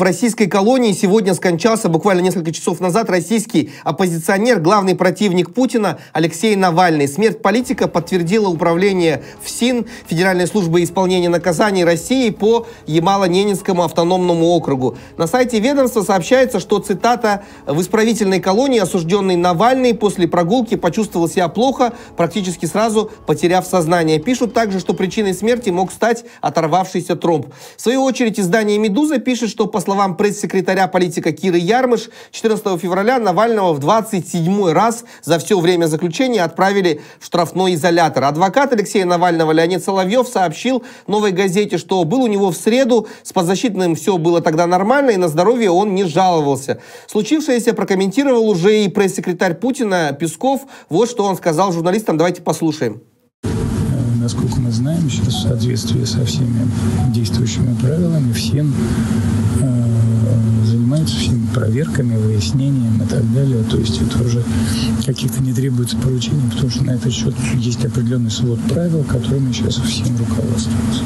В российской колонии сегодня скончался буквально несколько часов назад российский оппозиционер, главный противник Путина Алексей Навальный. Смерть политика подтвердило управление ФСИН, Федеральной службы исполнения наказаний России, по Ямало-Ненецкому автономному округу. На сайте ведомства сообщается, что, цитата, «в исправительной колонии осужденный Навальный после прогулки почувствовал себя плохо, практически сразу потеряв сознание». Пишут также, что причиной смерти мог стать оторвавшийся тромб. В свою очередь, издание «Медуза» пишет, что, по словам пресс-секретаря политика Киры Ярмыш, 14 февраля Навального в 27-й раз за все время заключения отправили в штрафной изолятор. Адвокат Алексея Навального Леонид Соловьев сообщил «Новой газете», что был у него в среду, с подзащитным все было тогда нормально, и на здоровье он не жаловался. Случившееся прокомментировал уже и пресс-секретарь Путина Песков. Вот что он сказал журналистам. Давайте послушаем. Насколько мы знаем, сейчас в соответствии со всеми действующими правилами ФСИН занимается всеми проверками, выяснением и так далее. То есть это уже каких-то не требуется поручений, потому что на этот счет есть определенный свод правил, которыми сейчас ФСИН руководствуется.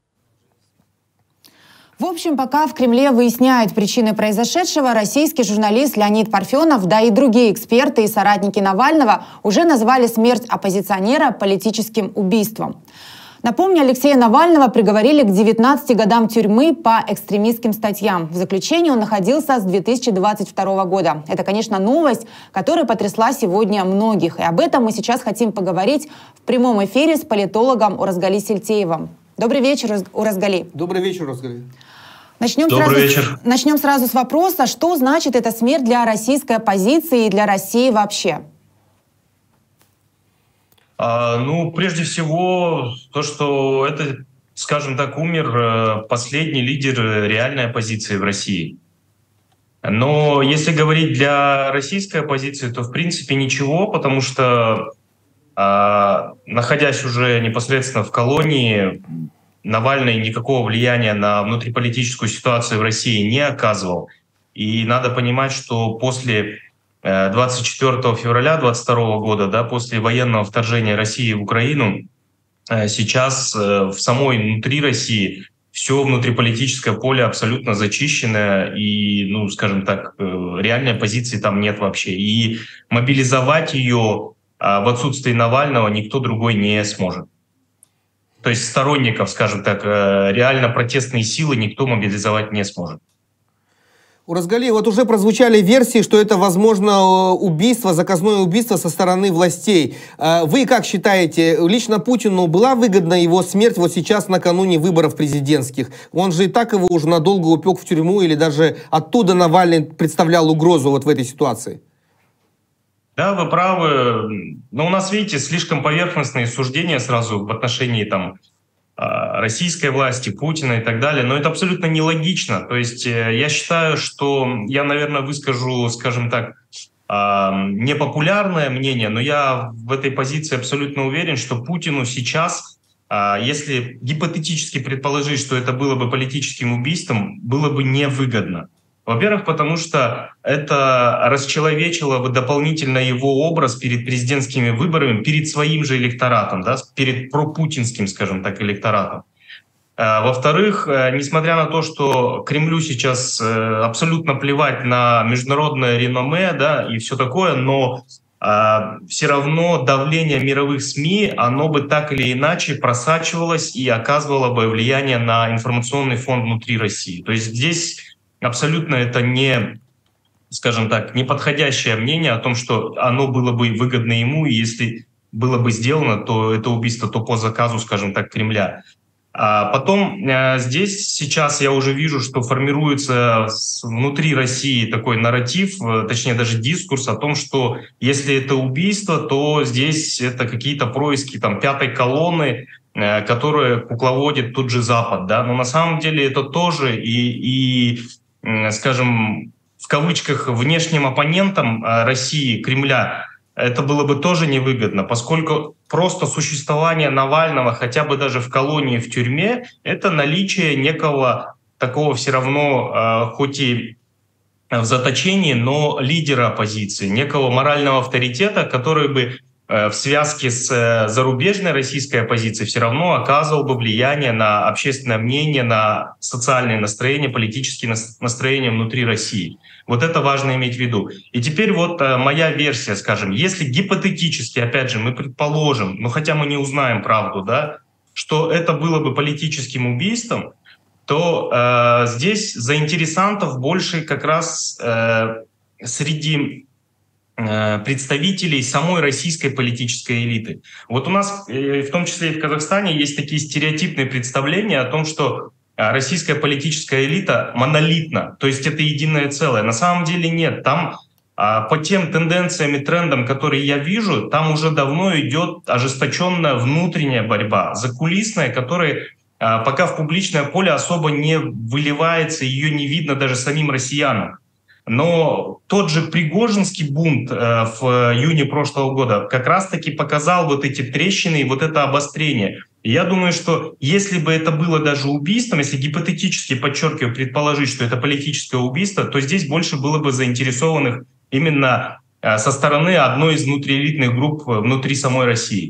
В общем, пока в Кремле выясняют причины произошедшего, российский журналист Леонид Парфенов, да и другие эксперты и соратники Навального уже назвали смерть оппозиционера политическим убийством. Напомню, Алексея Навального приговорили к 19 годам тюрьмы по экстремистским статьям. В заключении он находился с 2022 года. Это, конечно, новость, которая потрясла сегодня многих. И об этом мы сейчас хотим поговорить в прямом эфире с политологом Уразгали Сельтеевым. Добрый вечер, Уразгали. Добрый вечер, Уразгали. Начнем сразу с вопроса, что значит эта смерть для российской оппозиции и для России вообще? Прежде всего, то, что это, скажем так, умер последний лидер реальной оппозиции в России. Но если говорить для российской оппозиции, то в принципе ничего, потому что, находясь уже непосредственно в колонии, Навальный никакого влияния на внутриполитическую ситуацию в России не оказывал. И надо понимать, что после 24 февраля 2022 года, да, после военного вторжения России в Украину, сейчас в самой внутри России все внутриполитическое поле абсолютно зачищено, и, скажем так, реальной оппозиции там нет вообще. И мобилизовать ее в отсутствии Навального никто другой не сможет. То есть сторонников, скажем так, реально протестные силы никто мобилизовать не сможет. Уразгали, вот уже прозвучали версии, что это, возможно, убийство, заказное убийство со стороны властей. Вы как считаете, лично Путину была выгодна его смерть вот сейчас, накануне выборов президентских? Он же и так его уже надолго упек в тюрьму, или даже оттуда Навальный представлял угрозу вот в этой ситуации? Да, вы правы. Но у нас, видите, слишком поверхностные суждения сразу в отношении российской власти, Путина и так далее. Но это абсолютно нелогично. То есть я считаю, что я, наверное, выскажу, скажем так, непопулярное мнение, но я в этой позиции абсолютно уверен, что Путину сейчас, если гипотетически предположить, что это было бы политическим убийством, было бы невыгодно. Во-первых, потому что это расчеловечило бы дополнительно его образ перед президентскими выборами, перед своим же электоратом, да, перед пропутинским, скажем так, электоратом. Во-вторых, несмотря на то, что Кремлю сейчас абсолютно плевать на международное реноме, да, и все такое, но все равно давление мировых СМИ, оно бы так или иначе просачивалось и оказывало бы влияние на информационный фон внутри России. То есть здесь абсолютно это не, скажем так, неподходящее мнение о том, что оно было бы выгодно ему, и если было бы сделано, то это убийство то по заказу, скажем так, Кремля. А потом здесь сейчас я уже вижу, что формируется внутри России такой нарратив, точнее даже дискурс о том, что если это убийство, то здесь это какие-то происки пятой колонны, которая кукловодит тут же Запад. Да? Но на самом деле это тоже скажем, в кавычках, внешним оппонентам России, Кремля, это было бы тоже невыгодно, поскольку просто существование Навального хотя бы даже в колонии, в тюрьме, это наличие некого такого все равно, хоть и в заточении, но лидера оппозиции, некого морального авторитета, который бы в связке с зарубежной российской оппозицией все равно оказывал бы влияние на общественное мнение, на социальные настроения, политические настроения внутри России. Вот это важно иметь в виду. И теперь вот моя версия, скажем, если гипотетически, опять же, мы предположим, ну хотя мы не узнаем правду, да, что это было бы политическим убийством, то здесь заинтересантов больше как раз среди представителей самой российской политической элиты. Вот у нас, в том числе и в Казахстане, есть такие стереотипные представления о том, что российская политическая элита монолитна, то есть это единое целое. На самом деле нет. Там по тем тенденциям и трендам, которые я вижу, там уже давно идет ожесточенная внутренняя борьба, закулисная, которая пока в публичное поле особо не выливается, ее не видно даже самим россиянам. Но тот же Пригожинский бунт в июне прошлого года как раз-таки показал вот эти трещины и вот это обострение. И я думаю, что если бы это было даже убийством, если гипотетически, подчеркиваю, предположить, что это политическое убийство, то здесь больше было бы заинтересованных именно со стороны одной из внутриэлитных групп внутри самой России.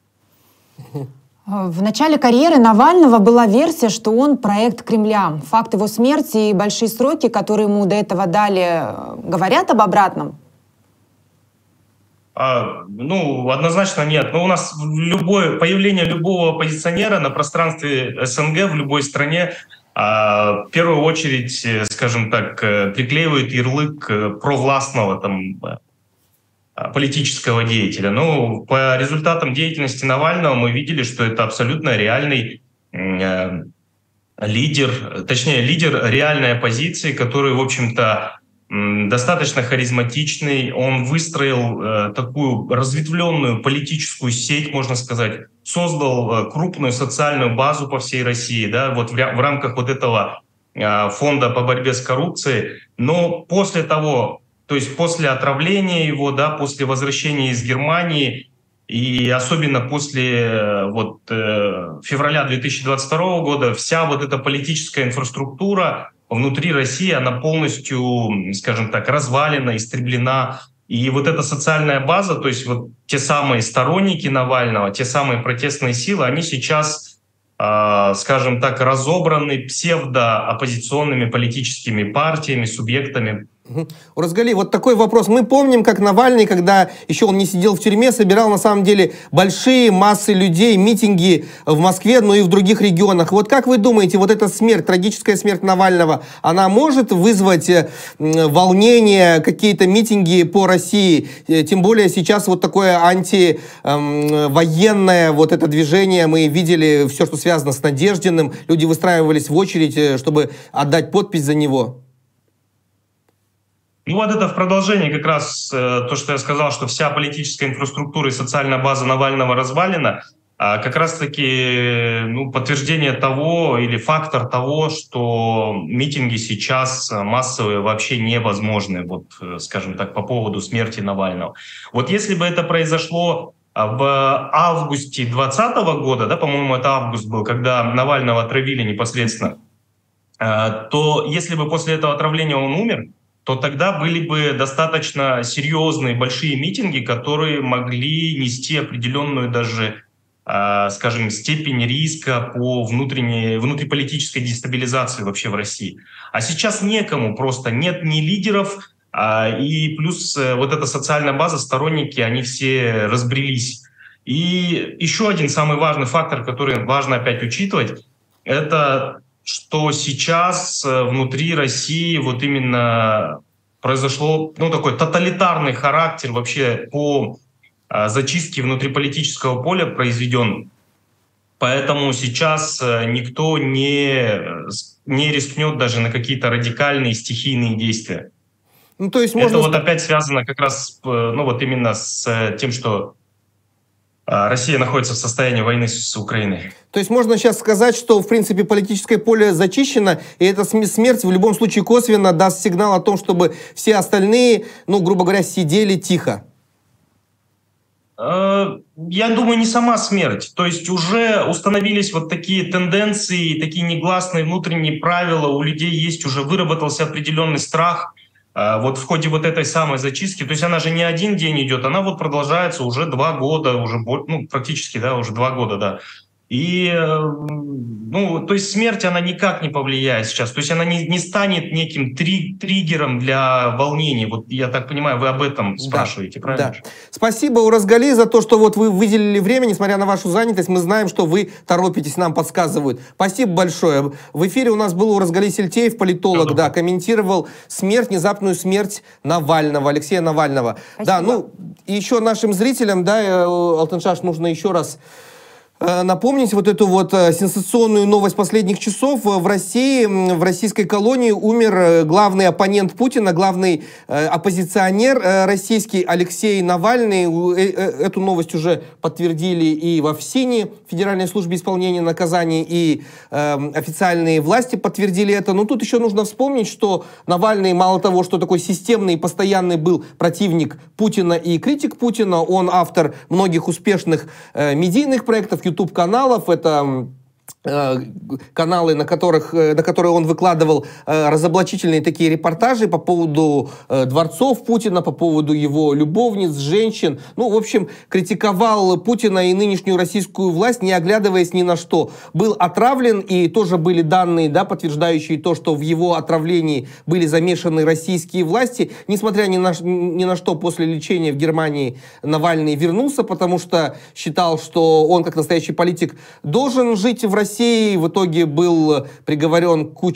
В начале карьеры Навального была версия, что он проект Кремля. Факт его смерти и большие сроки, которые ему до этого дали, говорят об обратном? Ну, однозначно нет. Но у нас появление любого оппозиционера на пространстве СНГ в любой стране в первую очередь, скажем так, приклеивает ярлык провластного там политического деятеля. Но по результатам деятельности Навального мы видели, что это абсолютно реальный лидер реальной оппозиции, который, в общем-то, достаточно харизматичный. Он выстроил такую разветвленную политическую сеть, можно сказать, создал крупную социальную базу по всей России, да, вот в рамках вот этого фонда по борьбе с коррупцией. Но после того, то есть после отравления его, да, после возвращения из Германии и особенно после февраля 2022 года вся вот эта политическая инфраструктура внутри России, она полностью, скажем так, развалена, истреблена. И вот эта социальная база, то есть вот те самые сторонники Навального, те самые протестные силы, они сейчас, скажем так, разобраны псевдооппозиционными политическими партиями, субъектами. Уразгали, вот такой вопрос. Мы помним, как Навальный, когда еще он не сидел в тюрьме, собирал на самом деле большие массы людей, митинги в Москве, но и в других регионах. Вот как вы думаете, вот эта смерть, трагическая смерть Навального, она может вызвать волнение, какие-то митинги по России? Тем более сейчас вот такое антивоенное вот это движение, мы видели все, что связано с Надеждиным, люди выстраивались в очередь, чтобы отдать подпись за него. Ну вот это в продолжении как раз то, что я сказал, что вся политическая инфраструктура и социальная база Навального развалена, как раз-таки подтверждение того или фактор того, что митинги сейчас массовые вообще невозможны, вот, скажем так, по поводу смерти Навального. Вот если бы это произошло в августе 2020 года, да, по-моему, это август был, когда Навального отравили непосредственно, то если бы после этого отравления он умер, то тогда были бы достаточно серьезные большие митинги, которые могли нести определенную даже, скажем, степень риска по внутриполитической дестабилизации вообще в России. А сейчас некому, просто нет ни лидеров, и плюс вот эта социальная база, сторонники, они все разбрелись. И еще один самый важный фактор, который важно опять учитывать, это что сейчас внутри России вот именно произошло такой тоталитарный характер вообще по зачистке внутриполитического поля произведен. Поэтому сейчас никто не рискнет даже на какие-то радикальные стихийные действия. Ну, то есть можно... Это вот опять связано как раз именно с тем, что Россия находится в состоянии войны с Украиной. То есть можно сейчас сказать, что, в принципе, политическое поле зачищено, и эта смерть в любом случае косвенно даст сигнал о том, чтобы все остальные, грубо говоря, сидели тихо. Я думаю, не сама смерть. То есть уже установились вот такие тенденции, такие негласные внутренние правила. У людей есть, уже выработался определенный страх вот в ходе вот этой самой зачистки, то есть она же не один день идет, она вот продолжается уже 2 года, уже, ну, практически, да, уже 2 года, да. И, ну, то есть смерть, она никак не повлияет сейчас. То есть она не станет неким триггером для волнений. Вот я так понимаю, вы об этом спрашиваете, правильно? Да. Спасибо, Уразгали, за то, что вот вы выделили время, несмотря на вашу занятость. Мы знаем, что вы торопитесь, нам подсказывают. Спасибо большое. В эфире у нас был Уразгали Сельтеев, политолог, да, комментировал внезапную смерть Навального, Алексея Навального. Спасибо. Да, ну, и еще нашим зрителям, да, Алтыншаш, нужно еще раз напомнить вот эту вот сенсационную новость последних часов. В России, в российской колонии умер главный оппонент Путина, главный оппозиционер российский Алексей Навальный. Эту новость уже подтвердили и во ФСИНе, Федеральной службе исполнения наказаний, и официальные власти подтвердили это. Но тут еще нужно вспомнить, что Навальный, мало того, что такой системный и постоянный был противник Путина и критик Путина, он автор многих успешных медийных проектов, YouTube-каналов, это каналы, на которые он выкладывал разоблачительные такие репортажи по поводу дворцов Путина, по поводу его любовниц, женщин. Ну, в общем, критиковал Путина и нынешнюю российскую власть, не оглядываясь ни на что. Был отравлен, и тоже были данные, да, подтверждающие то, что в его отравлении были замешаны российские власти. Несмотря ни на что, после лечения в Германии Навальный вернулся, потому что считал, что он, как настоящий политик, должен жить в России. В итоге был приговорен по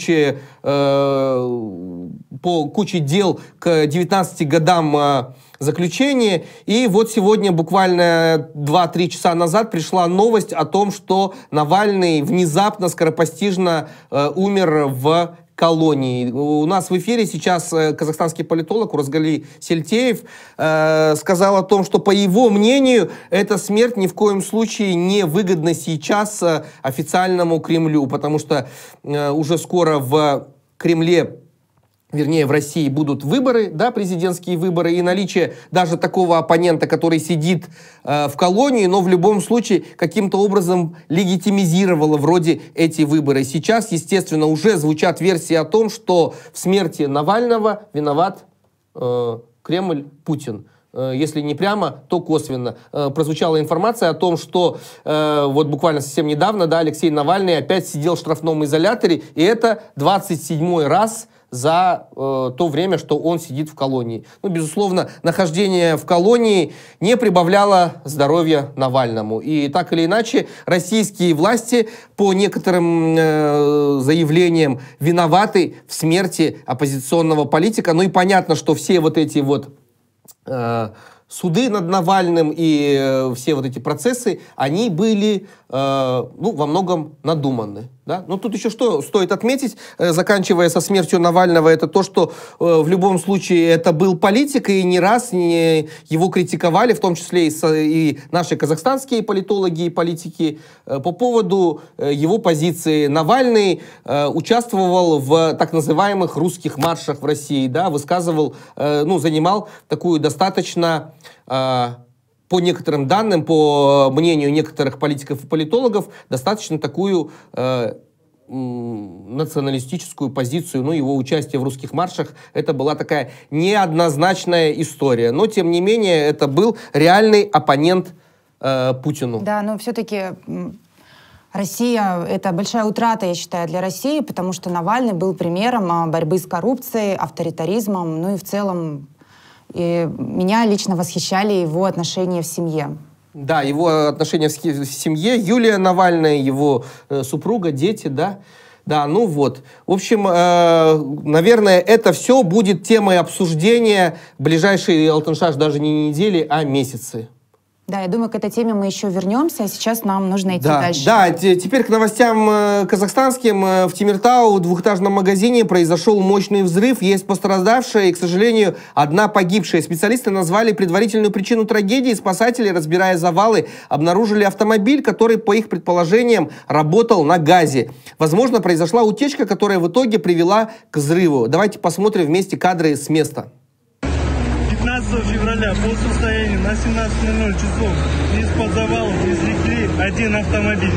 куче дел к 19 годам заключения. И вот сегодня, буквально 2-3 часа назад, пришла новость о том, что Навальный внезапно, скоропостижно умер в колонии. У нас в эфире сейчас казахстанский политолог Уразгали Сельтеев сказал о том, что, по его мнению, эта смерть ни в коем случае не выгодна сейчас официальному Кремлю, потому что уже скоро в Кремле, вернее, в России будут выборы, да, президентские выборы, и наличие даже такого оппонента, который сидит в колонии, но в любом случае каким-то образом легитимизировало вроде эти выборы. Сейчас, естественно, уже звучат версии о том, что в смерти Навального виноват Кремль, Путин. Если не прямо, то косвенно. Прозвучала информация о том, что вот буквально совсем недавно, да, Алексей Навальный опять сидел в штрафном изоляторе, и это 27-й раз за то время, что он сидит в колонии. Ну, безусловно, нахождение в колонии не прибавляло здоровья Навальному. И так или иначе, российские власти, по некоторым заявлениям, виноваты в смерти оппозиционного политика. Ну и понятно, что все вот эти вот суды над Навальным и все вот эти процессы, они были ну, во многом надуманы. Да? Но тут еще что стоит отметить, заканчивая со смертью Навального, это то, что в любом случае это был политик, и не раз его критиковали, в том числе и наши казахстанские политологи и политики, по поводу его позиции. Навальный участвовал в так называемых русских маршах в России, да, высказывал, ну, занимал такую достаточно, по некоторым данным, по мнению некоторых политиков и политологов, достаточно такую националистическую позицию. Ну, его участие в русских маршах, это была такая неоднозначная история. Но, тем не менее, это был реальный оппонент Путину. Да, но все-таки Россия — это большая утрата, я считаю, для России, потому что Навальный был примером борьбы с коррупцией, авторитаризмом, ну и в целом и меня лично восхищали его отношения в семье. Да, его отношения в семье. Юлия Навальная, его супруга, дети, да. Да, ну вот. В общем, наверное, это все будет темой обсуждения ближайшие, Алтыншаш, даже не недели, а месяцы. Да, я думаю, к этой теме мы еще вернемся, а сейчас нам нужно идти дальше. Да, теперь к новостям казахстанским. В Темиртау, в двухэтажном магазине, произошел мощный взрыв. Есть пострадавшие и, к сожалению, одна погибшая. Специалисты назвали предварительную причину трагедии. Спасатели, разбирая завалы, обнаружили автомобиль, который, по их предположениям, работал на газе. Возможно, произошла утечка, которая в итоге привела к взрыву. Давайте посмотрим вместе кадры с места. 15 февраля по состоянию на 17:00 часов из-под завалов извлекли один автомобиль.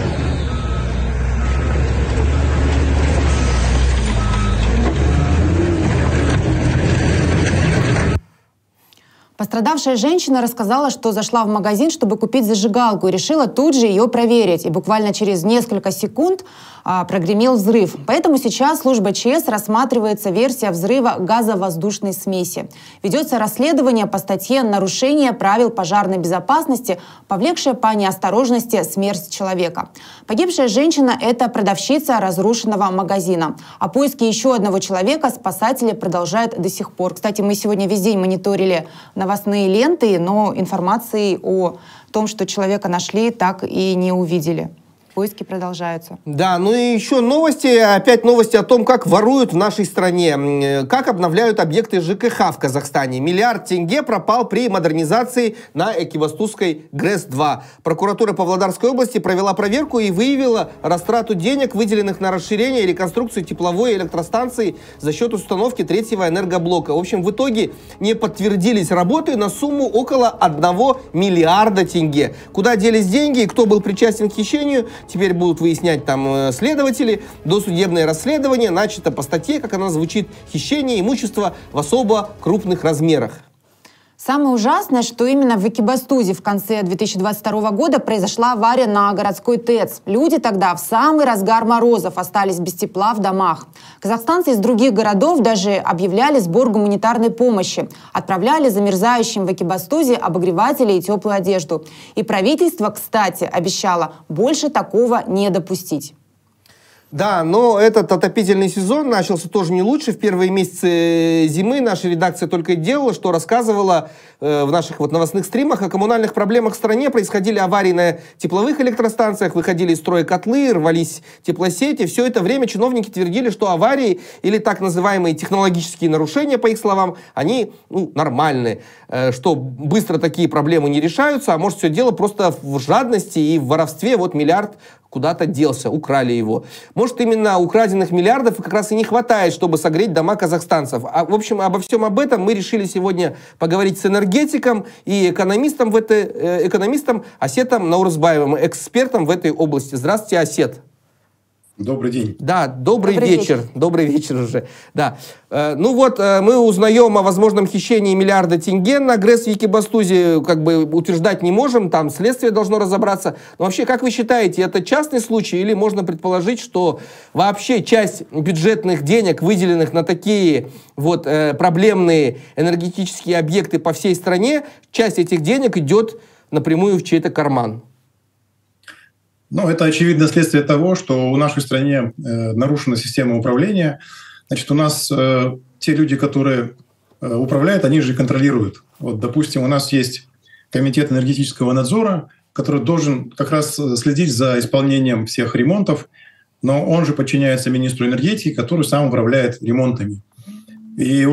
Пострадавшая женщина рассказала, что зашла в магазин, чтобы купить зажигалку, и решила тут же ее проверить. И буквально через несколько секунд прогремел взрыв. Поэтому сейчас служба ЧС рассматривается версия взрыва газовоздушной смеси. Ведется расследование по статье «Нарушение правил пожарной безопасности, повлекшее по неосторожности смерть человека». Погибшая женщина – это продавщица разрушенного магазина. А поиски еще одного человека спасатели продолжают до сих пор. Кстати, мы сегодня весь день мониторили новостные ленты, но информации о том, что человека нашли, так и не увидели. Поиски продолжаются. Да, ну и еще новости, опять новости о том, как воруют в нашей стране, как обновляют объекты ЖКХ в Казахстане. Миллиард тенге пропал при модернизации на Экибастузской ГРЭС-2. Прокуратура Павлодарской области провела проверку и выявила растрату денег, выделенных на расширение и реконструкцию тепловой электростанции за счет установки третьего энергоблока. В общем, в итоге не подтвердились работы на сумму около 1 миллиарда тенге. Куда делись деньги и кто был причастен к хищению, теперь будут выяснять там следователи. Досудебное расследование начато по статье, как она звучит, «Хищение имущества в особо крупных размерах». Самое ужасное, что именно в Экибастузе в конце 2022 года произошла авария на городской ТЭЦ. Люди тогда в самый разгар морозов остались без тепла в домах. Казахстанцы из других городов даже объявляли сбор гуманитарной помощи. Отправляли замерзающим в Экибастузе обогреватели и теплую одежду. И правительство, кстати, обещало больше такого не допустить. Да, но этот отопительный сезон начался тоже не лучше. В первые месяцы зимы наша редакция только и делала, что рассказывала в наших новостных стримах о коммунальных проблемах в стране. Происходили аварии на тепловых электростанциях, выходили из строя котлы, рвались теплосети. Все это время чиновники твердили, что аварии или так называемые технологические нарушения, по их словам, они нормальные, что быстро такие проблемы не решаются, а может все дело просто в жадности и в воровстве. Вот миллиард куда-то делся, украли его. Может, именно украденных миллиардов как раз и не хватает, чтобы согреть дома казахстанцев. В общем, обо всем об этом мы решили сегодня поговорить с энергетиком и экономистом Асетом Наурызбаевым, экспертом в этой области. Здравствуйте, Асет. Добрый день. Да, добрый вечер. Добрый вечер уже. Да. Мы узнаем о возможном хищении миллиарда тенге на ГРЭС в Экибастузе, утверждать не можем, там следствие должно разобраться. Но вообще, как вы считаете, это частный случай или можно предположить, что вообще часть бюджетных денег, выделенных на такие проблемные энергетические объекты по всей стране, часть этих денег идет напрямую в чей-то карман? Это очевидное следствие того, что в нашей стране нарушена система управления. Значит, у нас те люди, которые управляют, они же контролируют. Допустим, у нас есть комитет энергетического надзора, который должен как раз следить за исполнением всех ремонтов, но он же подчиняется министру энергетики, который сам управляет ремонтами. И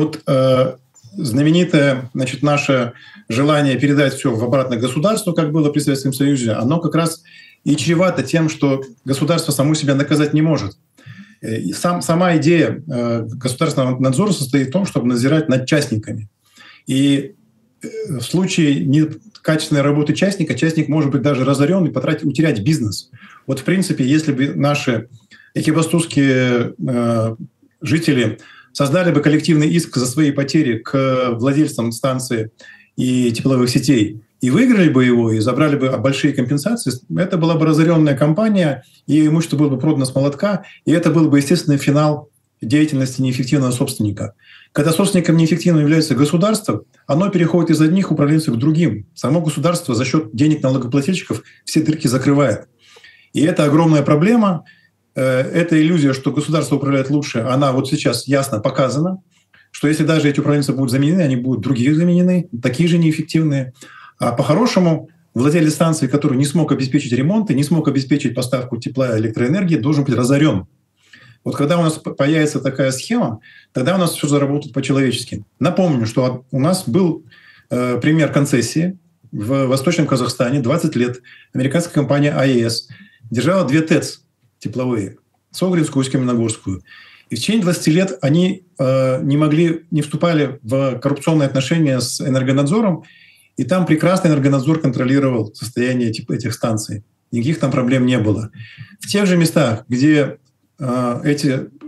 знаменитое, наше желание передать все в обратно государству, как было при Советском Союзе, оно как раз и чревато тем, что государство само себя наказать не может. И сама идея государственного надзора состоит в том, чтобы надзирать над частниками. И в случае некачественной работы частника, частник может быть даже разорен и утерять бизнес. В принципе, если бы наши экибастузские жители создали бы коллективный иск за свои потери к владельцам станции и тепловых сетей, и выиграли бы его, и забрали бы большие компенсации, это была бы разоренная компания, и имущество было бы продано с молотка, и это был бы естественный финал деятельности неэффективного собственника. Когда собственником неэффективным является государство, оно переходит из одних управленцев к другим. Само государство за счет денег налогоплательщиков все дырки закрывает. И это огромная проблема. Эта иллюзия, что государство управляет лучше, она сейчас ясно показана, что если даже эти управленцы будут заменены, они будут другие заменены, такие же неэффективные. А по-хорошему, владелец станции, который не смог обеспечить ремонт и не смог обеспечить поставку тепла и электроэнергии, должен быть разорен. Когда у нас появится такая схема, тогда у нас все заработает по-человечески. Напомню, что у нас был пример концессии в Восточном Казахстане 20 лет. Американская компания АЭС держала 2 ТЭЦ тепловые, Согринскую и Усть-Каменогорскую. И в течение 20 лет они не вступали в коррупционные отношения с Энергонадзором, и там прекрасно Энергонадзор контролировал состояние этих станций. Никаких там проблем не было. В тех же местах, где эти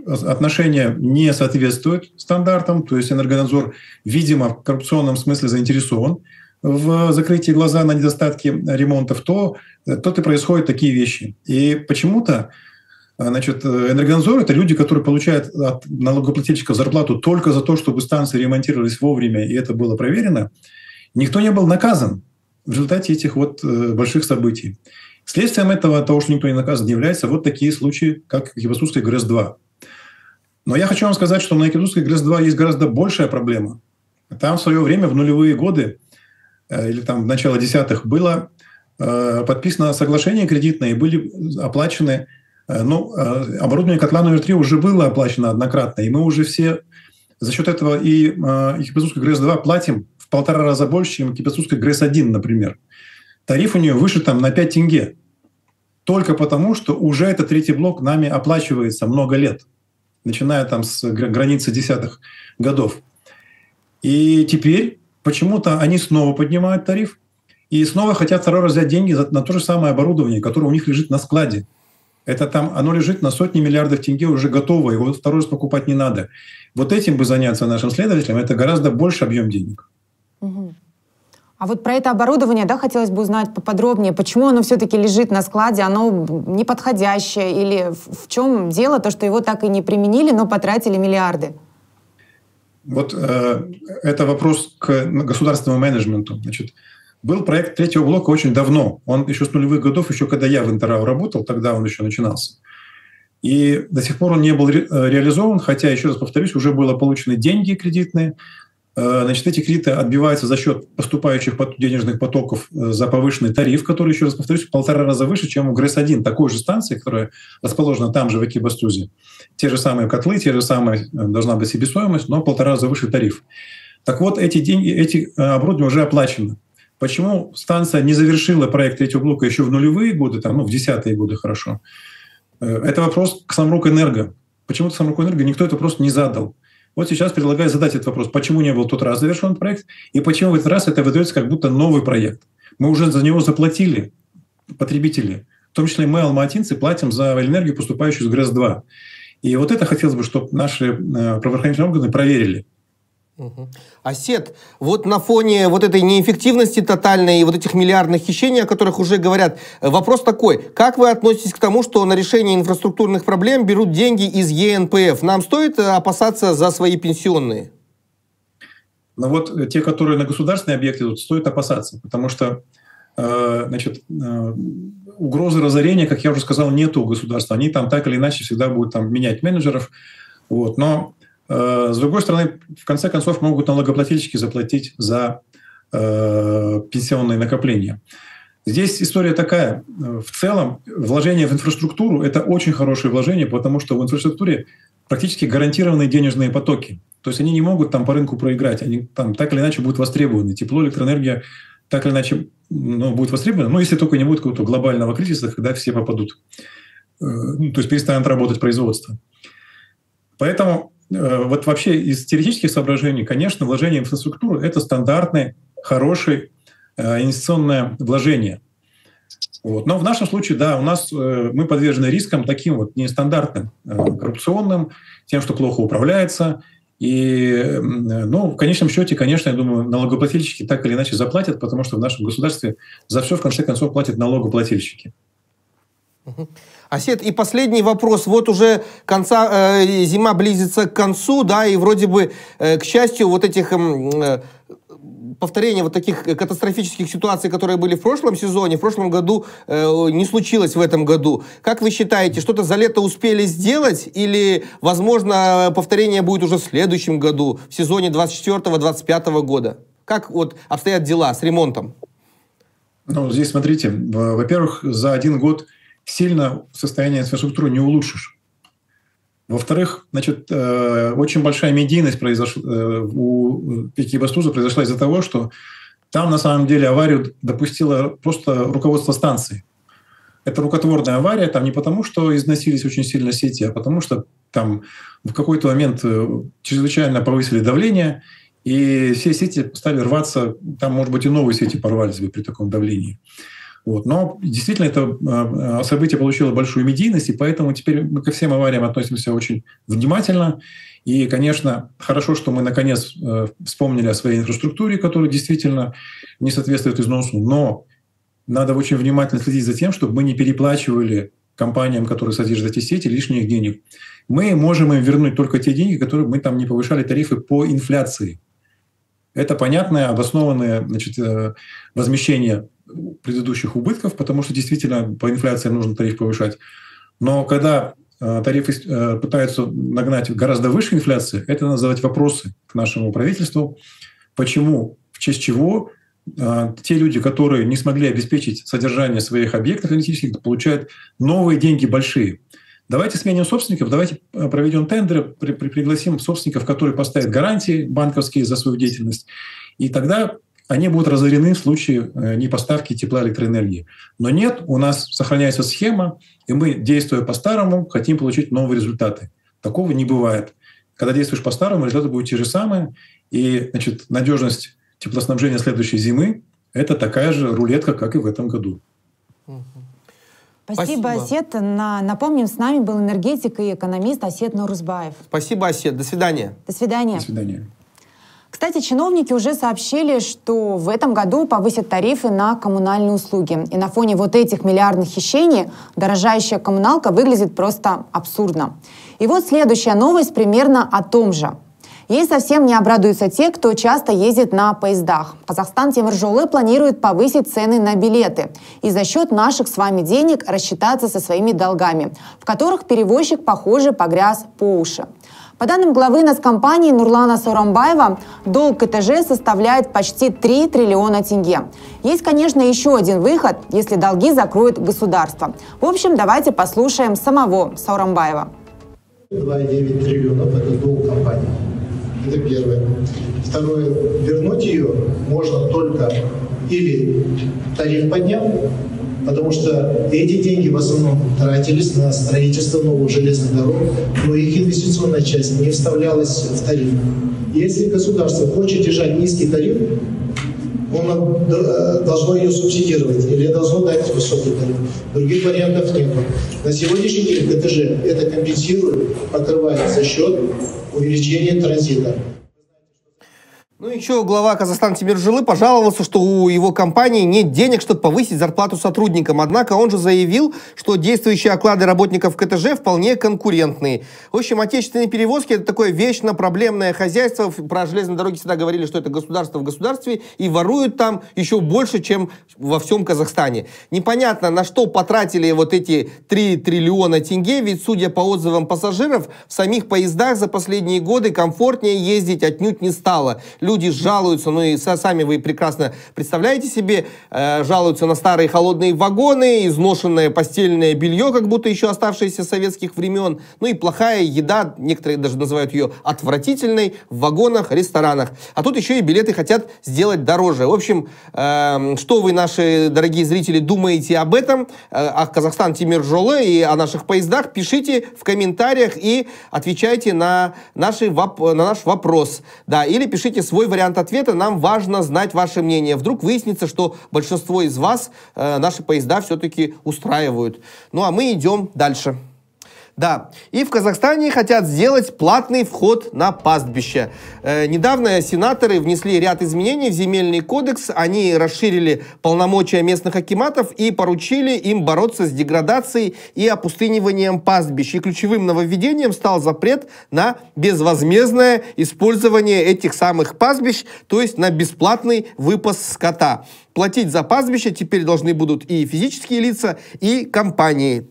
отношения не соответствуют стандартам, то есть Энергонадзор, видимо, в коррупционном смысле заинтересован в закрытии глаза на недостатки ремонтов, то и происходят такие вещи. И почему-то, значит, Энергонадзор — это люди, которые получают от налогоплательщиков зарплату только за то, чтобы станции ремонтировались вовремя, и это было проверено. Никто не был наказан в результате этих вот больших событий. Следствием этого, того, что никто не наказан, являются вот такие случаи, как Екибастузская ГРЭС-2. Но я хочу вам сказать, что на Екибастузской ГРЭС-2 есть гораздо большая проблема. Там в свое время, в нулевые годы, или там в начало десятых, было подписано соглашение кредитное, и были оплачены, оборудование котла номер 3 уже было оплачено однократно, и мы уже все за счет этого и Екибастузской ГРЭС-2 платим в 1,5 раза больше, чем Екибастузской ГРЭС-1, например. Тариф у нее выше там на 5 тенге. Только потому, что уже этот третий блок нами оплачивается много лет, начиная там с границы десятых годов. И теперь почему-то они снова поднимают тариф и снова хотят второй раз взять деньги на то же самое оборудование, которое у них лежит на складе. Это там, оно лежит на сотни миллиардов тенге уже готово, его второй раз покупать не надо. Вот этим бы заняться нашим следователям, это гораздо больше объем денег. Угу. А вот про это оборудование, да, хотелось бы узнать поподробнее, почему оно все-таки лежит на складе, оно неподходящее, или в чем дело, то, что его так и не применили, но потратили миллиарды? Вот это вопрос к государственному менеджменту. Значит, был проект третьего блока очень давно. Он еще с нулевых годов, еще когда я в НТРАО работал, тогда он еще начинался. И до сих пор он не был реализован, хотя, еще раз повторюсь, уже было получены деньги кредитные. Значит, эти кредиты отбиваются за счет поступающих денежных потоков за повышенный тариф, который, еще раз повторюсь, в 1,5 раза выше, чем у ГРЭС-1, такой же станции, которая расположена там же, в Экибастузе. Те же самые котлы, те же самые, должна быть себестоимость, но в 1,5 раза выше тариф. Так вот, эти деньги, эти оборудования уже оплачены. Почему станция не завершила проект третьего блока еще в нулевые годы, там, в 10-е годы, хорошо? Это вопрос к Самрукэнерго. Почему-то Самрукэнерго никто это просто не задал. Вот сейчас предлагаю задать этот вопрос, почему не был в тот раз завершен проект, и почему в этот раз это выдается как будто новый проект. Мы уже за него заплатили, потребители, в том числе мы, алматинцы, платим за энергию, поступающую с ГРЭС-2. И вот это хотелось бы, чтобы наши правоохранительные органы проверили. Асет, вот на фоне вот этой неэффективности тотальной и вот этих миллиардных хищений, о которых уже говорят, вопрос такой: как вы относитесь к тому, что на решение инфраструктурных проблем берут деньги из ЕНПФ? Нам стоит опасаться за свои пенсионные? Ну вот те, которые на государственные объекты, тут стоит опасаться, потому что угрозы разорения, как я уже сказал, нету у государства. Они там так или иначе всегда будут там менять менеджеров. Вот. Но с другой стороны, в конце концов, могут налогоплательщики заплатить за пенсионные накопления. Здесь история такая. В целом, вложение в инфраструктуру — это очень хорошее вложение, потому что в инфраструктуре практически гарантированные денежные потоки. То есть они не могут там по рынку проиграть. Они там так или иначе будут востребованы. Тепло, электроэнергия так или иначе будет востребована. Но если только не будет какого-то глобального кризиса, когда все попадут, то есть перестанет работать производство. Поэтому вот вообще из теоретических соображений, конечно, вложение в инфраструктуру — это стандартное, хорошее инвестиционное вложение. Вот. Но в нашем случае, да, у нас мы подвержены рискам таким вот нестандартным, коррупционным, тем, что плохо управляется. И, в конечном счете, конечно, я думаю, налогоплательщики так или иначе заплатят, потому что в нашем государстве за все в конце концов платят налогоплательщики. Асет, и последний вопрос. Вот уже зима близится к концу, да, и вроде бы, к счастью, вот этих повторения вот таких катастрофических ситуаций, которые были в прошлом сезоне, в прошлом году, не случилось в этом году. Как вы считаете, что-то за лето успели сделать, или, возможно, повторение будет уже в следующем году, в сезоне 24-25 года? Как вот обстоят дела с ремонтом? Ну, здесь смотрите, во-первых, за один год сильно состояние инфраструктуры не улучшишь. Во-вторых, значит, очень большая медийность у Экибастуза произошла из-за того, что там на самом деле аварию допустило просто руководство станции. Это рукотворная авария, там не потому, что износились очень сильно сети, а потому что там в какой-то момент чрезвычайно повысили давление, и все сети стали рваться, там, может быть, и новые сети порвались бы при таком давлении. Вот. Но действительно это событие получило большую медийность, и поэтому теперь мы ко всем авариям относимся очень внимательно. И, конечно, хорошо, что мы наконец вспомнили о своей инфраструктуре, которая действительно не соответствует износу, но надо очень внимательно следить за тем, чтобы мы не переплачивали компаниям, которые содержат эти сети, лишних денег. Мы можем им вернуть только те деньги, которые мы там не повышали тарифы по инфляции. Это понятное, обоснованное, значит, возмещение предыдущих убытков, потому что действительно по инфляции нужно тариф повышать. Но когда тарифы пытаются нагнать гораздо выше инфляции, это называть вопросы к нашему правительству. Почему, в честь чего те люди, которые не смогли обеспечить содержание своих объектов энергетических, получают новые деньги большие. Давайте сменим собственников, давайте проведем тендеры, пригласим собственников, которые поставят гарантии банковские за свою деятельность, и тогда они будут разорены в случае непоставки тепла и электроэнергии. Но нет, у нас сохраняется схема, и мы, действуя по-старому, хотим получить новые результаты. Такого не бывает. Когда действуешь по-старому, результаты будут те же самые, и, значит, надежность теплоснабжения следующей зимы — это такая же рулетка, как и в этом году. Спасибо, Асет. Напомним, с нами был энергетик и экономист Асет Наурызбаев. Спасибо, Асет. До свидания. До свидания. До свидания. Кстати, чиновники уже сообщили, что в этом году повысят тарифы на коммунальные услуги. И на фоне вот этих миллиардных хищений дорожающая коммуналка выглядит просто абсурдно. И вот следующая новость примерно о том же. Ей совсем не обрадуются те, кто часто ездит на поездах. Казахстан Темиржолы планирует повысить цены на билеты и за счет наших с вами денег рассчитаться со своими долгами, в которых перевозчик, похоже, погряз по уши. По данным главы Наскомпании Нурлана Сооронбаева, долг КТЖ составляет почти 3 триллиона тенге. Есть, конечно, еще один выход, если долги закроет государство. В общем, давайте послушаем самого Сооронбаева. 2,9 триллионов – это долг компании. Это первое. Второе. Вернуть ее можно только или тариф подняв, потому что эти деньги в основном тратились на строительство новых железных дорог, но их инвестиционная часть не вставлялась в тариф. Если государство хочет держать низкий тариф, оно должно ее субсидировать или должно дать высокий тариф. Других вариантов нет. На сегодняшний день КТЖ это компенсирует, покрывает за счет увеличения транзита. Ну, еще глава Казахстан Темиржолы пожаловался, что у его компании нет денег, чтобы повысить зарплату сотрудникам. Однако он же заявил, что действующие оклады работников КТЖ вполне конкурентные. В общем, отечественные перевозки – это такое вечно проблемное хозяйство. Про железные дороги всегда говорили, что это государство в государстве, и воруют там еще больше, чем во всем Казахстане. Непонятно, на что потратили вот эти 3 триллиона тенге, ведь, судя по отзывам пассажиров, в самих поездах за последние годы комфортнее ездить отнюдь не стало. Люди жалуются, ну и сами вы прекрасно представляете себе, жалуются на старые холодные вагоны, изношенное постельное белье, как будто еще оставшееся с советских времен, ну и плохая еда, некоторые даже называют ее отвратительной, в вагонах, ресторанах. А тут еще и билеты хотят сделать дороже. В общем, что вы, наши дорогие зрители, думаете об этом, о Казахстан Темиржолы и о наших поездах, пишите в комментариях и отвечайте на наш вопрос. Да, или пишите свой вариант ответа, нам важно знать ваше мнение. Вдруг выяснится, что большинство из вас наши поезда все-таки устраивают. Ну а мы идем дальше. Да, и в Казахстане хотят сделать платный вход на пастбище. Недавно сенаторы внесли ряд изменений в земельный кодекс. Они расширили полномочия местных акиматов и поручили им бороться с деградацией и опустыниванием пастбищ. И ключевым нововведением стал запрет на безвозмездное использование этих самых пастбищ, то есть на бесплатный выпас скота. Платить за пастбище теперь должны будут и физические лица, и компании.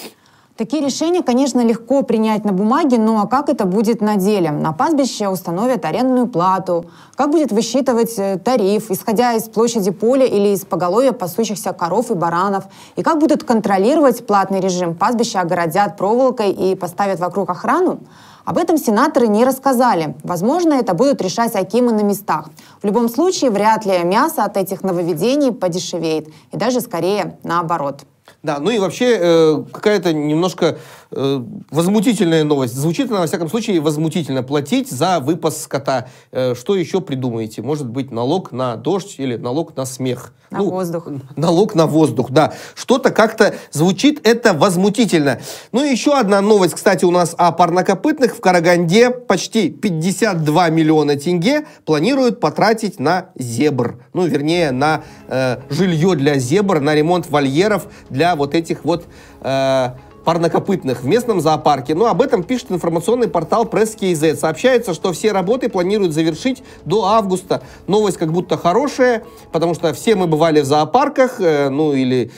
Такие решения, конечно, легко принять на бумаге, но как это будет на деле? На пастбище установят арендную плату. Как будет высчитывать тариф, исходя из площади поля или из поголовья пасущихся коров и баранов? И как будут контролировать платный режим? Пастбища огородят проволокой и поставят вокруг охрану? Об этом сенаторы не рассказали. Возможно, это будут решать акимы на местах. В любом случае, вряд ли мясо от этих нововведений подешевеет. И даже скорее наоборот. Да, ну и вообще какая-то немножко возмутительная новость. Звучит она, во всяком случае, возмутительно. Платить за выпас скота. Что еще придумаете? Может быть, налог на дождь или налог на смех? На воздух. Налог на воздух, да. Что-то как-то звучит это возмутительно. Ну и еще одна новость, кстати, у нас о парнокопытных. В Караганде почти 52 миллиона тенге планируют потратить на зебр. Ну, вернее, на жилье для зебр, на ремонт вольеров для вот этих вот парнокопытных в местном зоопарке. Но об этом пишет информационный портал Press.kz. Сообщается, что все работы планируют завершить до августа. Новость как будто хорошая, потому что все мы бывали в зоопарках, ну или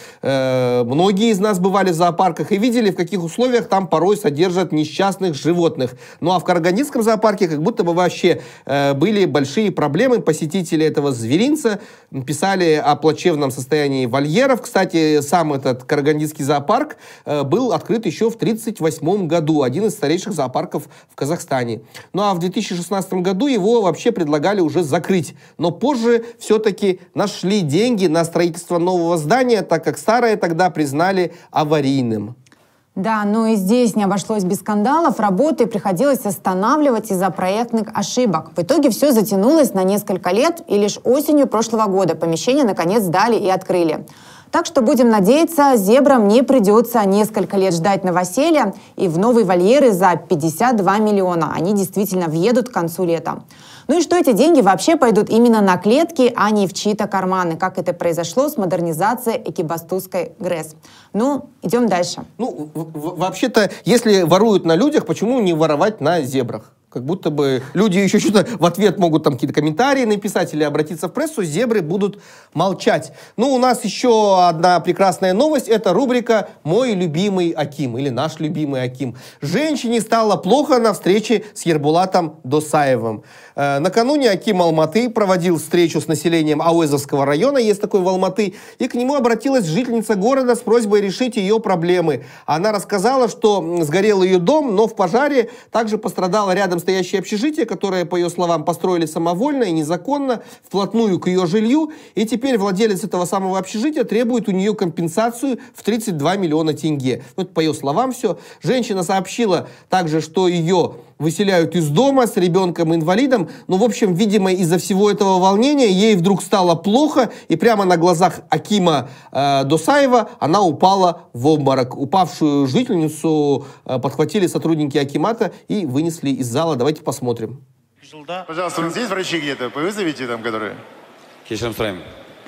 многие из нас бывали в зоопарках и видели, в каких условиях там порой содержат несчастных животных. Ну а в Карагандинском зоопарке как будто бы вообще были большие проблемы. Посетители этого зверинца писали о плачевном состоянии вольеров. Кстати, сам этот Карагандинский зоопарк был открыт еще в 1938 году, один из старейших зоопарков в Казахстане. Ну а в 2016 году его вообще предлагали уже закрыть. Но позже все-таки нашли деньги на строительство нового здания, так как старое тогда признали аварийным. Да, но и здесь не обошлось без скандалов. Работы приходилось останавливать из-за проектных ошибок. В итоге все затянулось на несколько лет, и лишь осенью прошлого года помещение наконец сдали и открыли. Так что будем надеяться, зебрам не придется несколько лет ждать новоселья, и в новые вольеры за 52 миллиона они действительно въедут к концу лета. Ну и что эти деньги вообще пойдут именно на клетки, а не в чьи-то карманы, как это произошло с модернизацией Экибастузской ГРЭС. Ну, идем дальше. Ну, вообще-то, если воруют на людях, почему не воровать на зебрах? Как будто бы люди еще что-то в ответ могут там какие-то комментарии написать или обратиться в прессу, зебры будут молчать. Ну, у нас еще одна прекрасная новость, это рубрика «Мой любимый Аким» или «Наш любимый Аким». Женщине стало плохо на встрече с Ербулатом Досаевым. Накануне Аким Алматы проводил встречу с населением Ауэзовского района, есть такой в Алматы, и к нему обратилась жительница города с просьбой решить ее проблемы. Она рассказала, что сгорел ее дом, но в пожаре также пострадало рядом стоящее общежитие, которое, по ее словам, построили самовольно и незаконно, вплотную к ее жилью, и теперь владелец этого самого общежития требует у нее компенсацию в 32 миллиона тенге. Вот по ее словам все. Женщина сообщила также, что ее выселяют из дома с ребенком-инвалидом. Ну, в общем, видимо, из-за всего этого волнения ей вдруг стало плохо, и прямо на глазах Акима Досаева она упала в обморок. Упавшую жительницу подхватили сотрудники Акимата и вынесли из зала. Давайте посмотрим. Пожалуйста, у нас есть врачи где-то? Вызовите там, которые... Кешірім сұраймын.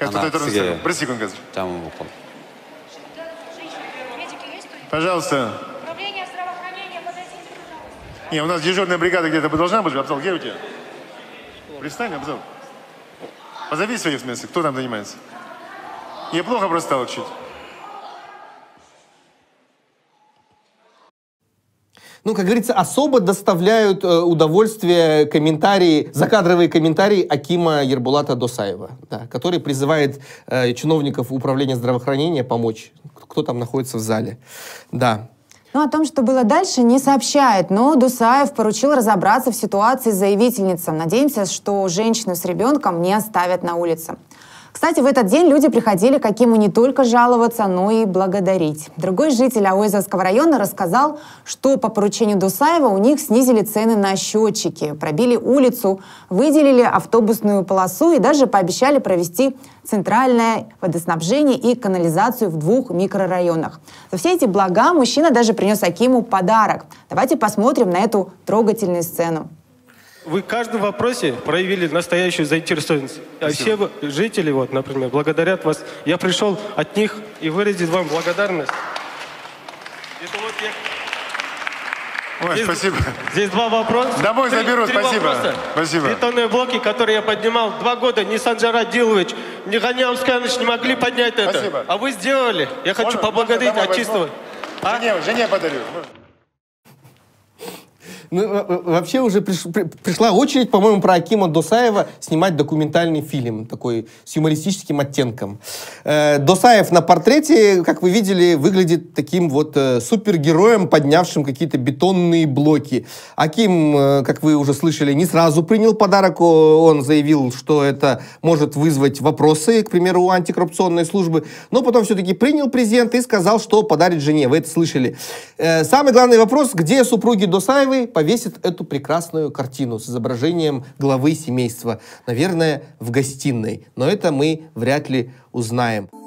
Бір секунд, пожалуйста. Управление здравоохранения, подойдите, пожалуйста. Не, у нас дежурная бригада где-то должна быть. Абзал, где у тебя? Пристань, Абзал. Позови своих, в смысле, кто там занимается. Я плохо просто стало чуть. Ну, как говорится, особо доставляют удовольствие комментарии, закадровые комментарии Акима Ербулата Досаева, да, который призывает чиновников управления здравоохранения помочь. Кто там находится в зале. Да. Ну, о том, что было дальше, не сообщает, но Досаев поручил разобраться в ситуации с заявительницей. Надеемся, что женщину с ребенком не оставят на улице. Кстати, в этот день люди приходили к Акиму не только жаловаться, но и благодарить. Другой житель Ауэзовского района рассказал, что по поручению Досаева у них снизили цены на счетчики, пробили улицу, выделили автобусную полосу и даже пообещали провести центральное водоснабжение и канализацию в 2 микрорайонах. За все эти блага мужчина даже принес Акиму подарок. Давайте посмотрим на эту трогательную сцену. Вы в каждом вопросе проявили настоящую заинтересованность. А все жители, вот, например, благодарят вас. Я пришел от них и выразить вам благодарность. Это вот я... Ой, спасибо. Здесь 2 вопроса. Домой заберу, спасибо. Вопроса. Спасибо. Бетонные блоки, которые я поднимал 2 года, ни Санжар Адилович, ни Ганя Усканович не могли поднять это. Спасибо. А вы сделали. Я хочу поблагодарить от чистого. Жене подарю. Ну, вообще уже пришла очередь, по-моему, про Акима Досаева снимать документальный фильм, такой с юмористическим оттенком. Досаев на портрете, как вы видели, выглядит таким вот супергероем, поднявшим какие-то бетонные блоки. Аким, как вы уже слышали, не сразу принял подарок. Он заявил, что это может вызвать вопросы, к примеру, у антикоррупционной службы. Но потом все-таки принял президент и сказал, что подарит жене. Вы это слышали. Самый главный вопрос, где супруги Досаевой повесят эту прекрасную картину с изображением главы семейства? Наверное, в гостиной. Но это мы вряд ли узнаем.